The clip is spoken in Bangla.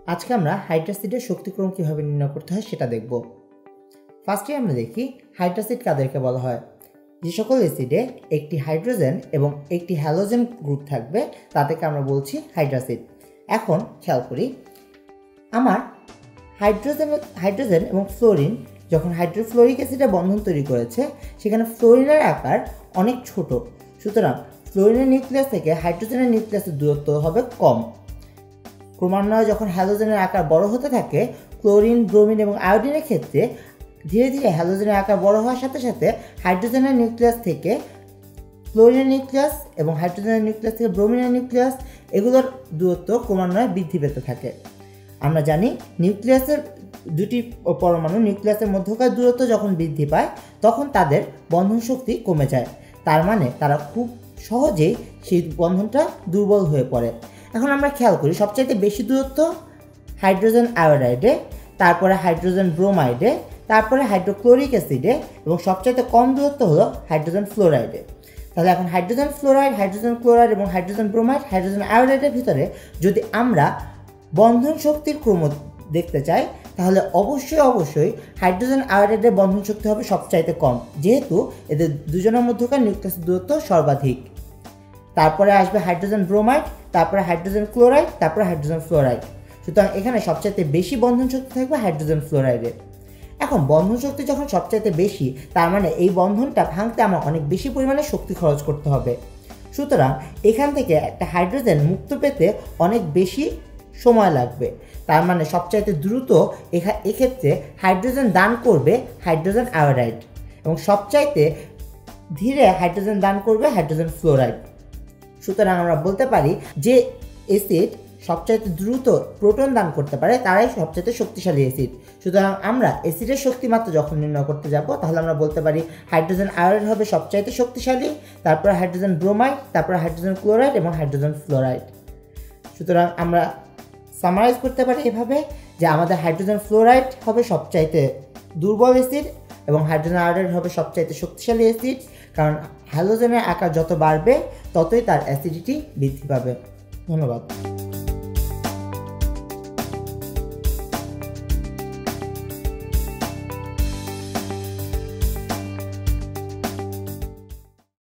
আজকে আমরা হাইড্রাসিডের শক্তিক্রম কিভাবে নির্ণয় করতে হয় সেটা দেখব। ফার্স্টে আমরা দেখি হাইড্রাসিড কাদেরকে বলা হয়। যে সকল অ্যাসিডে একটি হাইড্রোজেন এবং একটি হ্যালোজেন গ্রুপ থাকবে তাদেরকে আমরা বলছি হাইড্রাসিড। এখন খেয়াল করি, আমার হাইড্রোজেন এবং ফ্লোরিন যখন হাইড্রোফ্লোরিক অ্যাসিডে বন্ধন তৈরি করেছে সেখানে ফ্লোরিনের আকার অনেক ছোট, সুতরাং ফ্লোরিনের নিউক্লিয়াস থেকে হাইড্রোজেনের নিউক্লিয়াসের দূরত্ব হবে কম। ক্রমান্বয়ে যখন হ্যালোজেনের আকার বড় হতে থাকে, ক্লোরিন, ব্রোমিন এবং আয়োডিনের ক্ষেত্রে ধীরে ধীরে হ্যালোজেনের আকার বড় হওয়ার সাথে সাথে হাইড্রোজেনের নিউক্লিয়াস থেকে ক্লোরিনের নিউক্লিয়াস এবং হাইড্রোজেনের নিউক্লিয়াস থেকে ব্রোমিনের নিউক্লিয়াস এগুলোর দূরত্ব ক্রমান্বয়ে বৃদ্ধি পেতে থাকে। আমরা জানি নিউক্লিয়াসের দুটি পরমাণু নিউক্লিয়াসের মধ্যকার দূরত্ব যখন বৃদ্ধি পায় তখন তাদের বন্ধন শক্তি কমে যায়, তার মানে তারা খুব সহজেই সেই বন্ধনটা দুর্বল হয়ে পড়ে। এখন আমরা খেয়াল করি, সবচাইতে বেশি দূরত্ব হাইড্রোজেন আয়োডাইডে, তারপরে হাইড্রোজেন ব্রোমাইডে, তারপরে হাইড্রোক্লোরিক অ্যাসিডে এবং সবচাইতে কম দূরত্ব হলো হাইড্রোজেন ফ্লোরাইডে। তাহলে এখন হাইড্রোজেন ফ্লোরাইড, হাইড্রোজেন ক্লোরাইড এবং হাইড্রোজেন ব্রোমাইড, হাইড্রোজেন আয়োডাইডের ভিতরে যদি আমরা বন্ধন শক্তির ক্রম দেখতে চাই তাহলে অবশ্যই হাইড্রোজেন আয়োডাইডের বন্ধন শক্তি হবে সবচাইতে কম, যেহেতু এদের দুজনের মধ্যকার নিউক্লিয়াসের দূরত্ব সর্বাধিক। তারপরে আসবে হাইড্রোজেন ব্রোমাইড, তারপরে হাইড্রোজেন ক্লোরাইড, তারপরে হাইড্রোজেন ফ্লোরাইড। সুতরাং এখানে সবচাইতে বেশি বন্ধন শক্তি থাকবে হাইড্রোজেন ফ্লোরাইডের। এখন বন্ধন শক্তি যখন সবচাইতে বেশি, তার মানে এই বন্ধনটা ভাঙতে আমার অনেক বেশি পরিমাণে শক্তি খরচ করতে হবে। সুতরাং এখান থেকে একটা হাইড্রোজেন মুক্ত পেতে অনেক বেশি সময় লাগবে, তার মানে সবচাইতে দ্রুত এক্ষেত্রে হাইড্রোজেন দান করবে হাইড্রোজেন আয়োডাইড এবং সবচাইতে ধীরে হাইড্রোজেন দান করবে হাইড্রোজেন ফ্লোরাইড। সুতরাং আমরা বলতে পারি যে অ্যাসিড সবচাইতে দ্রুত প্রোটন দান করতে পারে তারাই সবচাইতে শক্তিশালী অ্যাসিড। সুতরাং আমরা অ্যাসিডের শক্তিমাত্রা যখন নির্ণয় করতে যাব তাহলে আমরা বলতে পারি হাইড্রোজেন আয়োডাইড হবে সবচাইতে শক্তিশালী, তারপরে হাইড্রোজেন ব্রোমাইড, তারপরে হাইড্রোজেন ক্লোরাইড এবং হাইড্রোজেন ফ্লোরাইড। সুতরাং আমরা সামারাইজ করতে পারি এভাবে যে আমাদের হাইড্রোজেন ফ্লোরাইড হবে সবচাইতে দুর্বল অ্যাসিড এবং হাইড্রোজেন আয়োডাইড হবে সবচাইতে শক্তিশালী অ্যাসিড, কারণ হ্যালোজেনের আকার যত বাড়বে ততই তার অ্যাসিডিটি বৃদ্ধি পাবে। ধন্যবাদ।